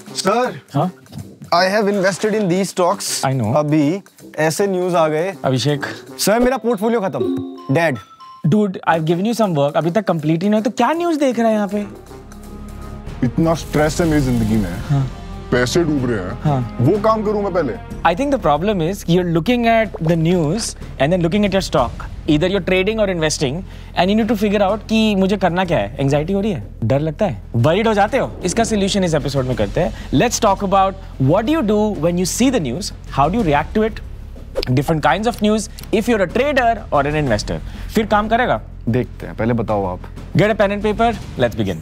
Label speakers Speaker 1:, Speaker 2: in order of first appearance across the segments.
Speaker 1: Sir,
Speaker 2: हाँ?
Speaker 1: I have invested in these stocks.
Speaker 2: I know.
Speaker 1: अभी ऐसे न्यूज आ गए।
Speaker 2: अभिषेक,
Speaker 1: सर मेरा पोर्टफोलियो खत्म, dead.
Speaker 2: dude, I've given you some work. अभी तक complete ही नहीं, तो क्या न्यूज़ देख रहा है यहाँ पे?
Speaker 3: इतना स्ट्रेस है मेरी जिंदगी में। हाँ। पैसे डूब रहे हैं। हाँ। वो काम करूं मैं पहले।
Speaker 2: I think the problem is you're looking at the news and then looking at your stock. Either you're trading or investing and you need to figure out कि मुझे करना क्या है। Anxiety हो रही है, डर लगता है, worried हो जाते हो। इसका solution इस episode में करते हैं। Let's talk about what do you do when you see the news, how do you react to it, different kinds of news, if you're a trader or an investor. फिर काम करेगा?
Speaker 1: देखते हैं, पहले बताओ आप।
Speaker 2: Get a pen and paper, let's begin.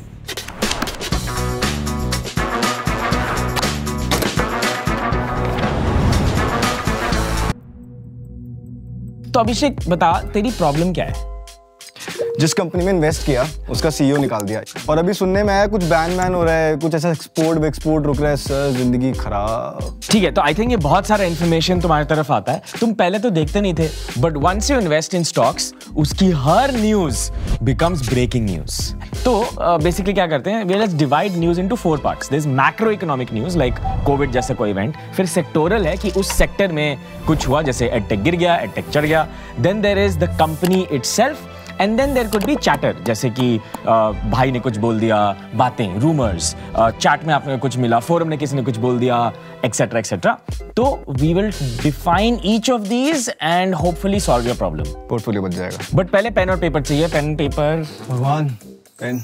Speaker 2: तो अभिषेक बता, तेरी प्रॉब्लम क्या है?
Speaker 1: जिस कंपनी में इन्वेस्ट किया उसका सीईओ निकाल दिया और अभी सुनने में आया कुछ बैन हो रहा है, कुछ ऐसा एक्सपोर्ट रुक रहा है। सर जिंदगी खराब।
Speaker 2: ठीक है, तो आई थिंक ये बहुत सारा इन्फॉर्मेशन तुम्हारी तरफ आता है। तुम पहले तो देखते नहीं थे, but once you invest in stocks उसकी हर न्यूज बिकम्स ब्रेकिंग न्यूज। तो बेसिकली क्या करते हैं, we let's divide news into 4 parts. There is macro economic news like COVID जैसा कोई इवेंट, फिर सेक्टोरल है कि उस सेक्टर में कुछ हुआ, जैसे एडटेक गिर गया, एडटेक चढ़ गया। Then there is the company itself and then there could be chatter, जैसे कि भाई ने कुछ बोल दिया, बातें, रूमर्स, चैट में आपने कुछ मिला, फोरम ने किसी ने कुछ बोल दिया, एक्सेट्रा एक्सेट्रा। तो we will define each of these and hopefully solve your problem.
Speaker 1: Portfolio बच जाएगा।
Speaker 2: बट पहले पेन और पेपर चाहिए। Pen paper.
Speaker 1: भगवान, पेन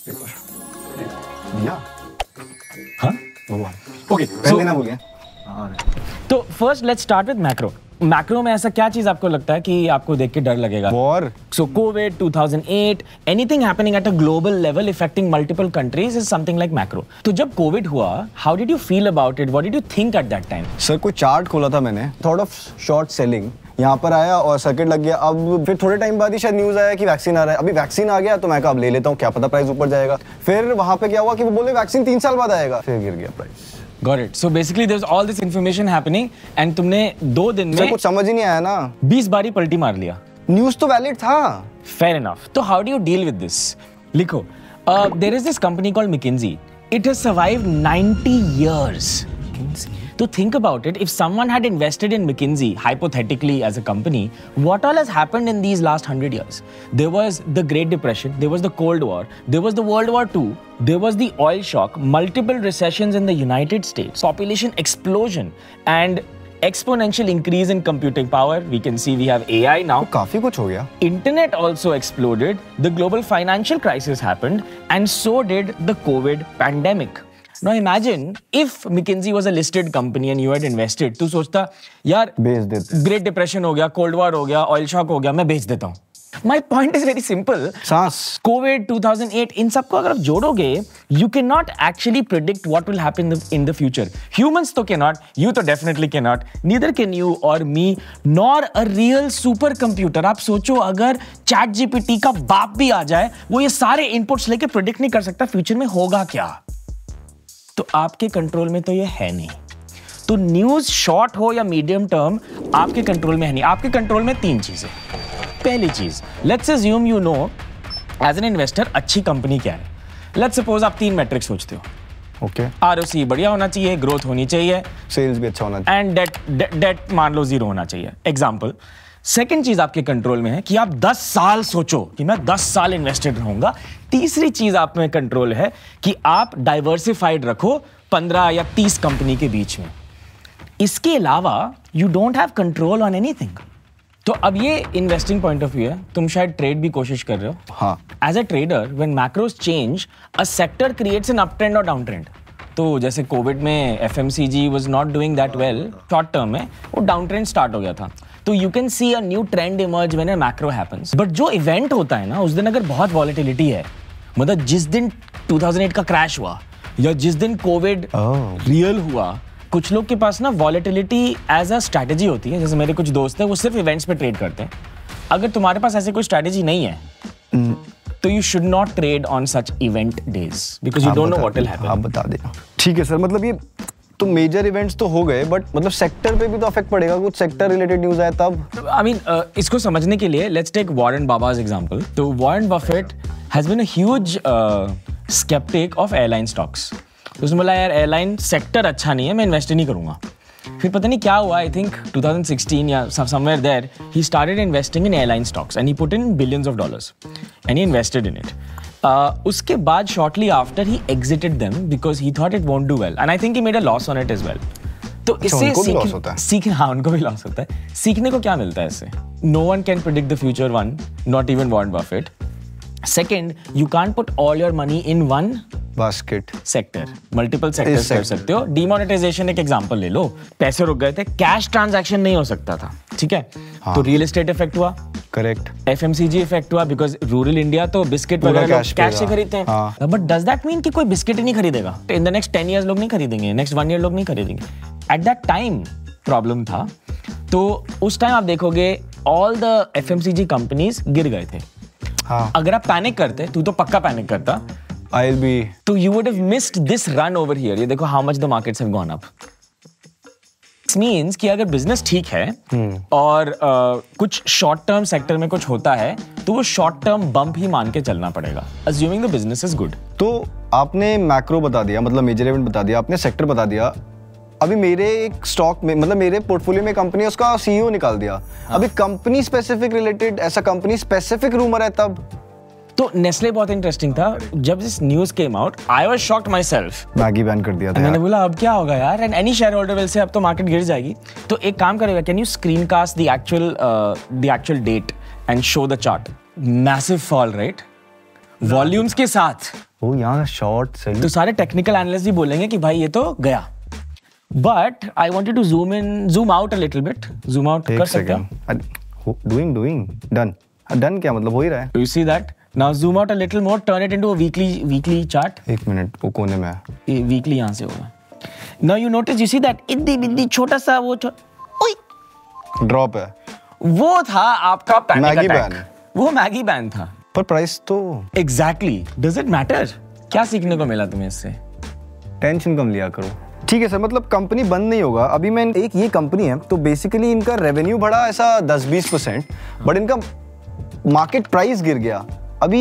Speaker 1: पेपर। या
Speaker 2: हाँ
Speaker 1: भगवान।
Speaker 2: ओके,
Speaker 1: पेन लेना भूल गया।
Speaker 2: तो first let's start with macro. Macro में ऐसा क्या चीज आपको लगता है कि आपको देख के डर लगेगा?
Speaker 1: War.
Speaker 2: So COVID, 2008, anything happening at a global level affecting multiple countries is something like macro. तो जब COVID हुआ, how did you feel about it? What did you think at that time?
Speaker 1: Sir कोई chart खोला था मैंने, thought of short selling, यहाँ पर आया और सर्किट लग गया। अब फिर थोड़े टाइम बाद ही शायद न्यूज आया कि वैक्सीन आ रहा है। अभी वैक्सीन आ गया तो मैं कहा अब ले लेता हूँ, क्या पता प्राइस ऊपर जाएगा। फिर वहां पे क्या हुआ कि वो बोले वैक्सीन 3 साल बाद आएगा, फिर गिर गया price.
Speaker 2: Got it. So basically there's all this information happening and तुमने 2 दिन में
Speaker 1: कुछ समझ ही नहीं आया ना,
Speaker 2: 20 बारी पलटी मार लिया।
Speaker 1: न्यूज तो वैलिड था।
Speaker 2: Fair enough. तो how do you deal with this? लिखो, there is this company called McKinsey. It has survived 90 years. To think about it, if someone had invested in McKinsey, hypothetically as a company, what all has happened in these last 100 years? There was the Great Depression, there was the Cold War, there was the World War II, there was the oil shock, multiple recessions in the United States, population explosion, and exponential increase in computing power. We can see we have AI now.
Speaker 1: काफी कुछ हो गया।
Speaker 2: Internet also exploded, the global financial crisis happened, and so did the COVID pandemic. Now imagine if McKinsey was a listed company and you had invested, तू सोचता यार
Speaker 1: बेच देते,
Speaker 2: great depression हो गया, कोल्ड वॉर हो गया, ऑयल शॉक हो गया, मैं बेच देता हूँ। My point is very simple.
Speaker 1: सांस।
Speaker 2: COVID, 2008, इन सबको अगर आप जोड़ोगे, you cannot actually predict what will happen in the future. Humans तो cannot, you तो definitely cannot, neither can you or me, nor a real super computer. आप सोचो अगर ChatGPT का बाप भी आ जाए, वो ये सारे इनपुट्स लेके प्रिडिक्ट नहीं कर सकता फ्यूचर में होगा क्या। तो आपके कंट्रोल में तो ये है नहीं। तो न्यूज शॉर्ट हो या मीडियम टर्म आपके कंट्रोल में है नहीं। आपके कंट्रोल में 3 चीजें। पहली चीज, let's assume you know as an investor अच्छी कंपनी क्या है। लेट्स सपोज आप 3 मैट्रिक्स सोचते हो।
Speaker 1: ओके।
Speaker 2: ROC बढ़िया होना चाहिए, ग्रोथ होनी चाहिए,
Speaker 1: सेल्स भी अच्छा होना चाहिए,
Speaker 2: एंड डेट मान लो 0 होना चाहिए। एग्जाम्पल। सेकेंड चीज आपके कंट्रोल में है कि आप 10 साल सोचो कि मैं 10 साल इन्वेस्टेड रहूंगा। तीसरी चीज आप में कंट्रोल है कि आप डाइवर्सिफाइड रखो 15 या 30 कंपनी के बीच में। इसके अलावा you don't have control on anything. तो अब ये इन्वेस्टिंग पॉइंट ऑफ व्यू है, तुम शायद ट्रेड भी कोशिश कर रहे हो।
Speaker 1: हाँ।
Speaker 2: As a trader when macros change, a sector creates an up trend और डाउन ट्रेंड। तो जैसे कोविड में FMCG was not doing that well, short term में वो डाउन ट्रेंड स्टार्ट हो गया था। तो you can see a new trend emerge when a macro happens. But जो इवेंट होता है ना, उस दिन अगर बहुत वॉलेटिलिटी है, मतलब जिस दिन 2008 का क्रैश हुआ या जिस दिन कोविड रियल हुआ, कुछ लोग के पास ना वॉलेटिलिटी एज अ स्ट्रैटेजी होती है। जैसे मेरे कुछ दोस्त हैं, वो सिर्फ इवेंट्स पे ट्रेड करते हैं। अगर तुम्हारे पास ऐसी कोई स्ट्रैटेजी नहीं है तो you should not trade on such event days because you don't know what will happen.
Speaker 1: आप बता देना। ठीक है सर, मतलब ये तो मेजर इवेंट्स तो हो गए, बट मतलब सेक्टर पे भी तो अफेक्ट पड़ेगा। कुछ सेक्टर रिलेटेड न्यूज आए तब।
Speaker 2: आई मीन इसको समझने के लिए लेट्स टेक वॉरेन बाबा's एग्जांपल। तो Warren Buffett has been a huge skeptic of airline stocks. तो उसने बोला यार एयरलाइन सेक्टर अच्छा नहीं है, मैं इन्वेस्ट ही नहीं करूंगा। फिर पता नहीं क्या हुआ, आई थिंक 2016 या somewhere there he started investing in airline stocks and he put in billions of dollars and he invested in it. उसके बाद shortly after he exited them because he thought it won't do well and I think he made a loss on it as well. तो इससे हाँ उनको भी loss होता है। सीखने को क्या मिलता है इससे? No one can predict the future, one, not even Warren Buffett. Second, you can't put all your money in one
Speaker 1: basket
Speaker 2: sector, multiple sectors कर सकते हो। डिमोनेटाइजेशन एक एग्जांपल ले लो, पैसे रुक गए थे, कैश ट्रांजैक्शन नहीं हो सकता था, ठीक है? हाँ. तो रियल एस्टेट इफेक्ट हुआ,
Speaker 1: करेक्ट।
Speaker 2: एफएमसीजी इफेक्ट हुआ बिकॉज रूरल इंडिया तो बिस्किट वगैरह कैश से खरीदते हैं। हाँ. बट डज दैट मीन कि कोई बिस्किट ही नहीं खरीदेगा? इन द नेक्स्ट 10 years लोग नहीं खरीदेंगे, नेक्स्ट 1 year लोग नहीं खरीदेंगे। एट दैट टाइम प्रॉब्लम था। तो उस टाइम आप देखोगे ऑल द एफएमसीजी कंपनीज गिर गए थे।
Speaker 1: हाँ.
Speaker 2: अगर आप पैनिक करते, तू तो पक्का पैनिक करता,
Speaker 1: I'll be
Speaker 2: तो you would have missed this run over here। ये देखो how much the markets have gone up। This means कि अगर बिजनेस ठीक है और कुछ शॉर्ट टर्म सेक्टर में कुछ होता है तो वो शॉर्ट टर्म बम्प ही मान के चलना पड़ेगा, assuming the business is good।
Speaker 1: तो आपने मैक्रो बता दिया, मतलब मेजर इवेंट बता दिया, आपने सेक्टर बता दिया। अभी मेरे एक स्टॉक में, मतलब मेरे पोर्टफोलियो में कंपनी, उसका सीईओ निकाल दिया। हाँ। अभी कंपनी स्पेसिफिक रिलेटेड ऐसा कंपनी स्पेसिफिक रूमर है तब।
Speaker 2: तो नेस्ले बहुत इंटरेस्टिंग था। जब this news came out I was shocked myself.
Speaker 1: Maggi ban कर दिया था।
Speaker 2: मैंने बोला अब क्या होगा यार, and any shareholder will say अब तो मार्केट गिर जाएगी। तो एक काम करेगा, can you screencast the actual date and show the chart? Massive fall, right? Volumes के साथ।
Speaker 1: ओ यहाँ शॉर्ट सेल।
Speaker 2: तो सारे टेक्निकल एनालिस्ट भी बोलेंगे कि भाई ये तो गया। But I wanted to zoom out a little bit. Zoom out कर सकते हो?
Speaker 1: डूइंग डन क्या मतलब हो ही रहा है?
Speaker 2: You see that? Now zoom out a little more, turn it into a weekly chart।
Speaker 1: एक मिनट, वो कोने में है।
Speaker 2: वीकली यहाँ से होगा। Now you notice, you see that इद्दी बिद्दी छोटा सा वो
Speaker 1: ड्रॉप है।
Speaker 2: वो था आपका पैनिक
Speaker 1: मैगी
Speaker 2: अटैक।
Speaker 1: बैन।
Speaker 2: वो मैगी बैन था।
Speaker 1: पर प्राइस तो
Speaker 2: Exactly। Does it matter? क्या सीखने को मिला तुम्हें इससे?
Speaker 1: टेंशन कम लिया करो। ठीक है सर, मतलब कंपनी बंद नहीं होगा। अभी मैं एक ये कंपनी है तो बेसिकली इनका रेवेन्यू बढ़ा ऐसा 10-20%, बट इनका मार्केट प्राइस गिर गया। अभी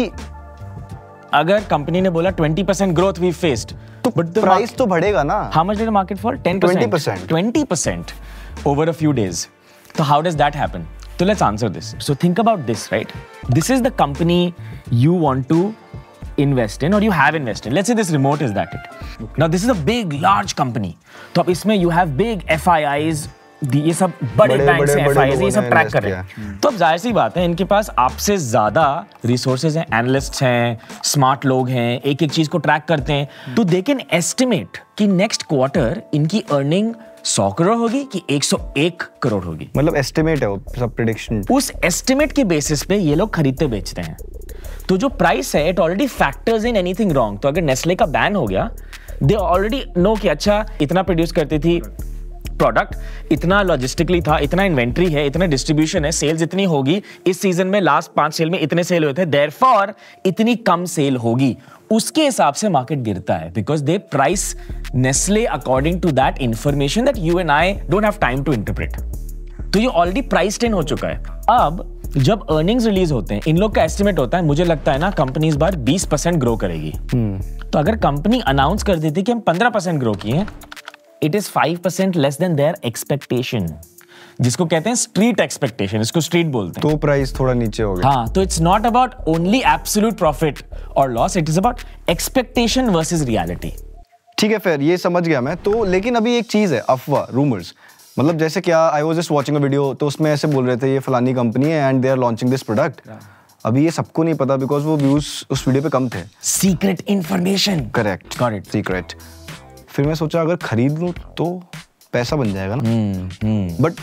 Speaker 2: अगर कंपनी ने बोला 20% ग्रोथ वी फेस्ड,
Speaker 1: तो प्राइस तो बढ़ेगा ना।
Speaker 2: How much did the market fall? 10%. 20% over a few days. So how does that happen? So let's answer this. So think about this, right? This is the company you want to invest in or you have invested. Let's say this remote is that it. Okay. Now this is a big, large company. तो अब इसमें you have big FIIs, ये सब बड़े bank से FIIs ये सब track कर रहे हैं। तो अब जाहिर सी बात है इनके पास आपसे ज्यादा रिसोर्सेज हैं, एनालिस्ट्स हैं, स्मार्ट लोग हैं, एक एक चीज को ट्रैक करते हैं। तो दे कैन एस्टिमेट कि नेक्स्ट क्वार्टर इनकी अर्निंग 100 करोड़ होगी कि 101 करोड़ होगी।
Speaker 1: मतलब एस्टिमेट है वो सब, प्रेडिक्शन।
Speaker 2: उस एस्टिमेट के बेसिस पे ये लोग खरीदते बेचते हैं। तो जो प्राइस है it already factors in anything wrong. तो अगर नेस्ले का बैन हो गया, दे ऑलरेडी नो कि अच्छा इतना प्रोड्यूस करती थी प्रोडक्ट, इतना लॉजिस्टिकली था, इतना इन्वेंट्री है, इतना डिस्ट्रीब्यूशन है, सेल्स इतनी होगी, इस सीजन में लास्ट 5 सेल में इतने सेल हुए थे, देयरफॉर इतनी कम सेल होगी। उसके हिसाब से मार्केट गिरता है because they price Nestle according to that information that you and I don't have time to interpret. तो ये ऑलरेडी प्राइस्ड इन हो चुका है। अब जब अर्निंग्स रिलीज होते हैं, इन लोग का एस्टिमेट होता है, मुझे लगता है ना कंपनी इस बार 20% ग्रो करेगी। तो अगर कंपनी अनाउंस कर देती कि हम 15% ग्रो किए हैं, it is 5% less than their expectation, जिसको कहते हैं स्ट्रीट एक्सपेक्टेशन, इसको स्ट्रीट बोलते हैं।
Speaker 1: तो प्राइस थोड़ा नीचे हो गया।
Speaker 2: हाँ, तो it's not about only absolute profit और loss, it is about expectation versus reality.
Speaker 1: ठीक है, फिर ये समझ गया मैं तो। लेकिन अभी एक चीज है, अफवाह, रूमर्स, मतलब जैसे क्या, I was just watching a video, तो उसमें ऐसे बोल रहे थे ये फलानी कंपनी है and they are launching this product. अभी ये सबको नहीं पता बिकॉज वो व्यूज उस वीडियो पे कम थे।
Speaker 2: Secret information.
Speaker 1: Correct,
Speaker 2: got it,
Speaker 1: secret. फिर मैं सोचा अगर खरीद लूं तो पैसा बन जाएगा ना। But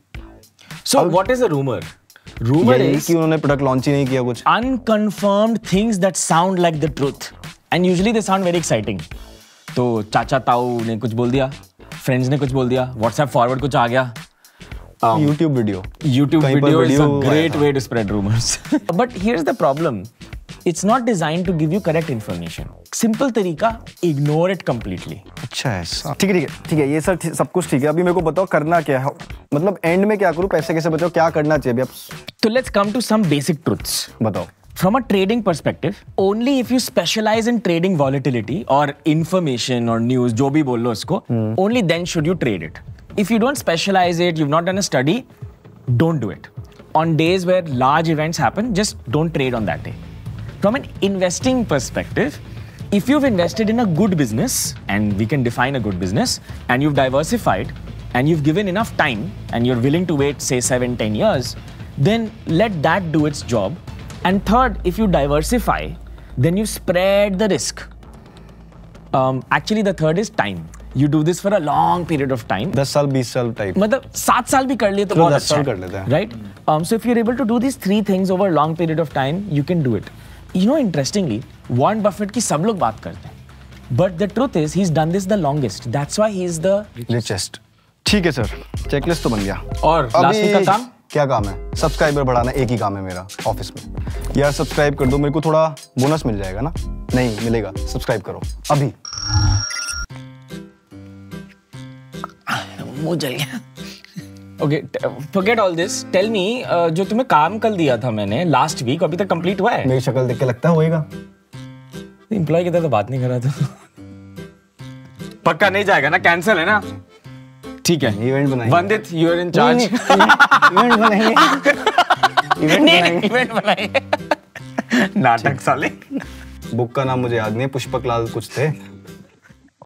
Speaker 2: so what is a rumour? Rumour is
Speaker 1: कि उन्होंने प्रोडक्ट लॉन्च ही नहीं किया, कुछ
Speaker 2: unconfirmed things that sound like the truth and usually they sound very exciting. तो चाचा ताऊ ने कुछ बोल दिया, फ्रेंड्स ने कुछ बोल दिया, व्हाट्सएप फॉरवर्ड कुछ आ गया,
Speaker 1: YouTube video
Speaker 2: is a great way to spread rumors. But here's the problem. It's not designed to give you correct information. Simple तरीका, ignore it completely.
Speaker 1: अच्छा है, ठीक है, ये सब कुछ ठीक है। अभी मेरे को बताओ करना क्या है, मतलब एंड में क्या करूं, पैसे कैसे बचाओ, क्या करना चाहिए अभी आप?
Speaker 2: तो let's come to some basic truths.
Speaker 1: बताओ।
Speaker 2: From a trading perspective, only if you specialize in trading volatility or information or news, जो भी बोल लो उसको, only then should you trade it. If you don't specialize it, you've not done a study, don't do it. On days where large events happen, just don't trade on that day. From an investing perspective, if you've invested in a good business, and we can define a good business, and you've diversified, and you've given enough time, and you're willing to wait, say 7-10 years, then let that do its job. And third, if you diversify, then you spread the risk. Actually, the third is time. You do this for a long period of time.
Speaker 1: 10 साल 20 साल type,
Speaker 2: मतलब 7 साल भी कर लिए तो बहुत
Speaker 1: 10
Speaker 2: अच्छा
Speaker 1: साल
Speaker 2: है,
Speaker 1: कर लेते हैं.
Speaker 2: right? So if you're able to do these 3 things over a long period of time, you can do it. You know, interestingly, Warren Buffett की सब लोग बात करते हैं, but the truth is he's done this the longest. That's why he's the
Speaker 1: richest. ठीक है sir, checklist तो बन गया.
Speaker 2: और लास्ट वीक का काम
Speaker 1: क्या काम है? सब्सक्राइबर बढ़ाना, एक ही काम है मेरा ऑफिस में. यार सब्सक्राइब कर दो, मेरे को थोड़ा बोनस मिल जाएगा ना. नहीं मिलेगा, सब्सक्राइब करो अभी.
Speaker 2: मुंह जल गया. Okay, forget all this. Tell me, जो तुम्हें काम कल दिया था मैंने लास्ट वीक, अभी तक कंप्लीट हुआ है?
Speaker 1: मेरी शक्ल देख के लगता है होएगा.
Speaker 2: एम्प्लॉय की तरह तो बात नहीं कर रहा था. पक्का नहीं जाएगा ना, कैंसिल है ना? ठीक है,
Speaker 1: इवेंट बनाएंगे.
Speaker 2: Vandit, you are in charge.
Speaker 1: Event बनाएंगे.
Speaker 2: इवेंट बनाएंगे. नाटक साले.
Speaker 1: बुक का नाम मुझे याद नहीं है, पुष्पक लाल कुछ थे.